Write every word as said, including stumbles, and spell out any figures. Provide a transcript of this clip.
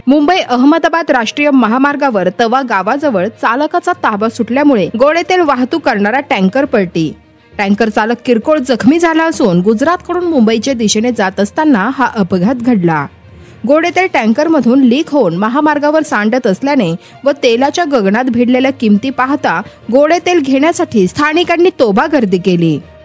मुंबई अहमदाबाद राष्ट्रीय महामार्गावर तवा गावाजवळ चालकाचा ताबा सुटल्यामुळे गोडेतेल वाहतूक करणारा टँकर पलटी. टँकर चालक किरकोळ जखमी झाला असून गुजरातकडून मुंबईच्या दिशेने जात असताना हा अपघात घडला. गोडेतेल टँकरमधून लीक होऊन महामार्गावर सांडत असल्याने व तेलाच्या गगनात भिडलेल्या किमती पाहता गोडेतेल घेण्यासाठी स्थानिकांनी तोबा गर्दी केली.